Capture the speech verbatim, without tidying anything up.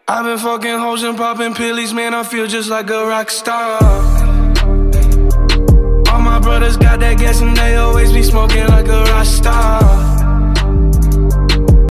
I've been fucking hoes and popping pillies, man, I feel just like a rock star. All my brothers got that gas and they always be smoking like